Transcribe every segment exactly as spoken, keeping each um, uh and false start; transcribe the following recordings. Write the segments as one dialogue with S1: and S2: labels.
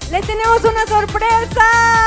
S1: les tenemos una sorpresa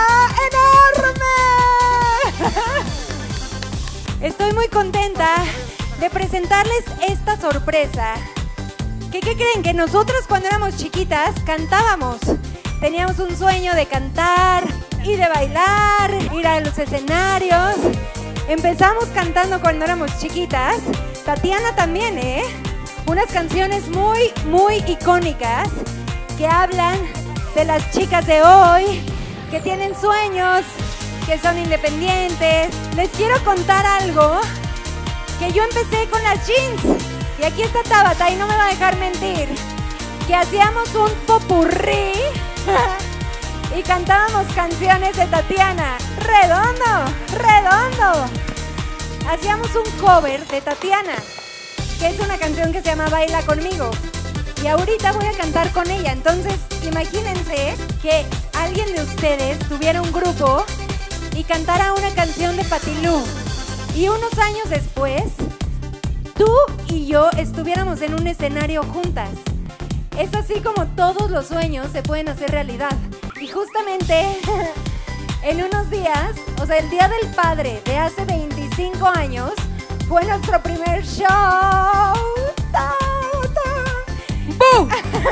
S1: enorme. Estoy muy contenta de presentarles esta sorpresa. ¿Qué, qué creen? Que nosotros cuando éramos chiquitas cantábamos. Teníamos un sueño de cantar y de bailar, ir a los escenarios. Empezamos cantando cuando éramos chiquitas. Tatiana también, ¿eh? Unas canciones muy, muy icónicas que hablan de las chicas de hoy, que tienen sueños, que son independientes. Les quiero contar algo, que yo empecé con las jeans. Y aquí está Tabata y no me va a dejar mentir. Que hacíamos un popurrí y cantábamos canciones de Tatiana. ¡Redondo! ¡Redondo! Hacíamos un cover de Tatiana, que es una canción que se llama Baila Conmigo. Y ahorita voy a cantar con ella. Entonces, imagínense que alguien de ustedes tuviera un grupo y cantara una canción de Patilú. Y unos años después, tú y yo estuviéramos en un escenario juntas. Es así como todos los sueños se pueden hacer realidad. Y justamente en unos días, o sea, el Día del Padre de hace veinticinco años, fue nuestro primer show. ¡Ta, ta!
S2: ¡Bum!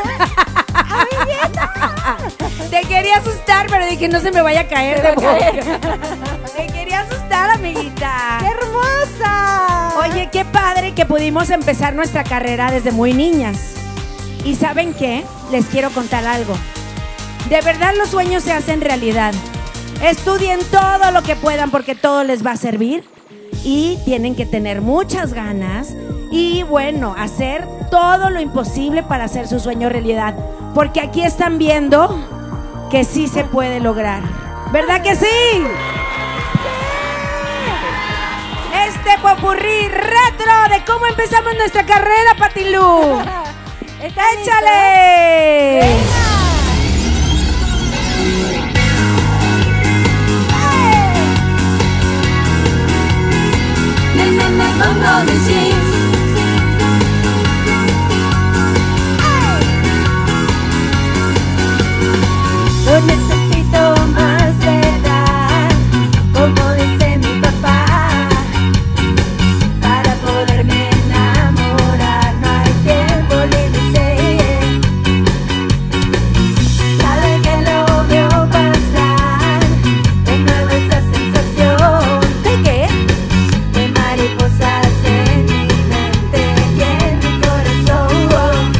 S1: ¡Amiguita!
S2: Te quería asustar, pero dije no se me vaya a caer
S1: Se
S2: de
S1: va a caer.
S2: boca. Te quería asustar, amiguita.
S1: ¡Qué hermosa!
S2: Oye, qué padre que pudimos empezar nuestra carrera desde muy niñas. ¿Y saben qué? Les quiero contar algo. De verdad los sueños se hacen realidad. Estudien todo lo que puedan porque todo les va a servir. Y tienen que tener muchas ganas y, bueno, hacer todo lo imposible para hacer su sueño realidad. Porque aquí están viendo que sí se puede lograr. ¿Verdad que sí? Este popurrí retro de cómo empezamos nuestra carrera, Patilú. ¡Échale!
S1: ¡Venga!
S3: Me, me pongo mis jeans.
S1: No necesito más verdad, como dice mi papá, para poderme enamorar. No hay tiempo límite. Sabe que lo veo pasar, de nuevo esa sensación. ¿De qué? De mariposas en mi mente y en mi corazón.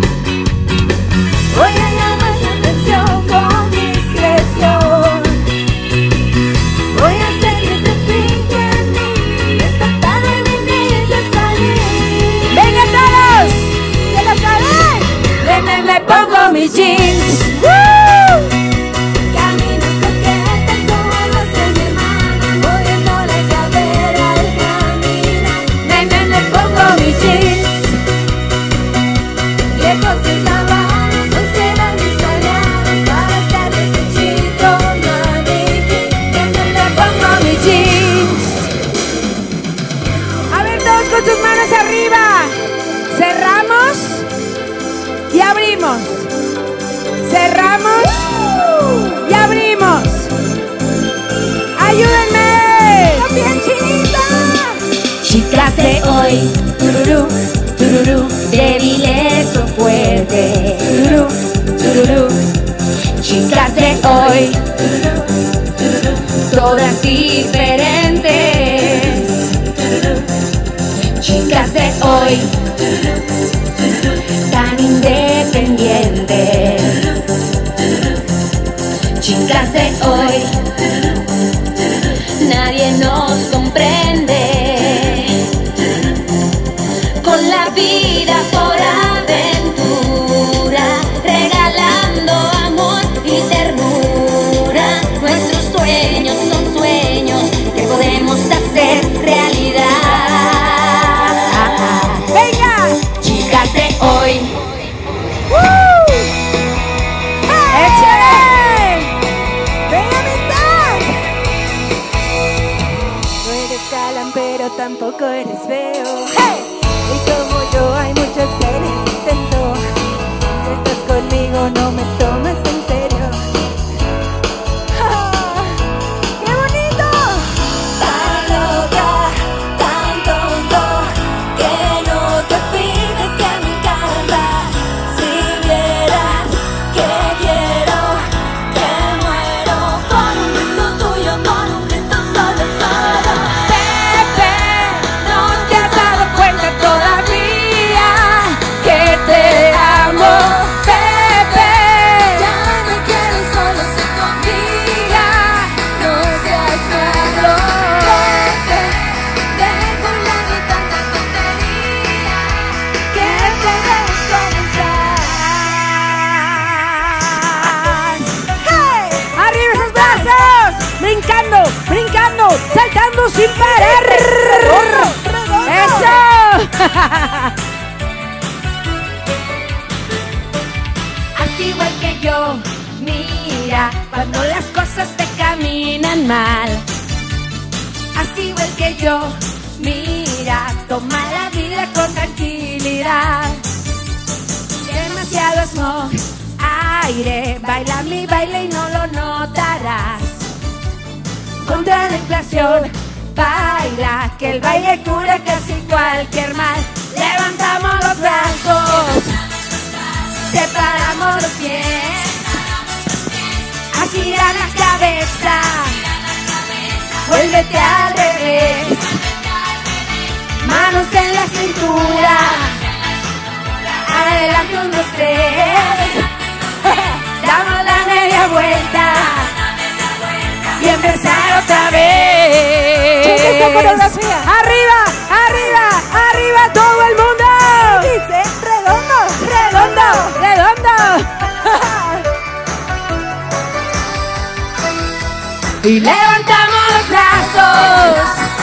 S1: Voy a llamar la atención con discreción. Voy a hacer que se fije en mí. Esta tarde me invita a salir.
S2: ¡Venga todos!
S1: ¡Se lo saben!
S2: Me, me, me pongo mis jeans.
S3: Camino coqueta como lo hace mi hermana, moviendo la cadera al caminar.
S2: Me, me, me pongo mis jeans.
S3: Lejos estaban, no serán mis aliados para estar de ese chico maniquí.
S2: Me, me, me pongo mis jeans. A ver, todos con sus manos arriba. Cerramos y abrimos. Cerramos y abrimos. ¡Ayúdenme!
S1: ¡Bien chinita!
S2: Chicas de hoy, tururú, tururú, débiles o fuertes, tururú, tururú. Chicas de hoy, tururú, tururú, todas diferentes. Chicas de hoy, tan independientes. Chicas de hoy, nadie nos comprende. Con la vida por aventura, regalando amor y ternura. Nuestros sueños son sueños que podemos hacer realidad. ¡Venga! Chicas de hoy. ¡Échale!
S1: ¡Venga, mitad! No eres galán, pero tampoco eres feo. ¡Hey! Y como yo hay muchos en el intento. Si estás conmigo no me tomes en serio.
S2: brincando, saltando sin parar. ¡Eso! Así igual que yo, mira, cuando las cosas te caminan mal. Así igual que yo, mira, toma la vida con tranquilidad. Demasiado smog, aire, baila mi baile y no lo notarás. Contra la inflación, baila, que el baile cura casi cualquier mal. Levantamos los brazos, separamos los pies, a girar la cabeza, vuélvete al revés, manos en la cintura, adelante un, dos, tres, damos la media vuelta y empezar otra vez.
S1: Cheque esta coreografía.
S2: Arriba, arriba, arriba todo el mundo.
S1: Dice redondo,
S2: Redondo, redondo. Y levantamos los brazos,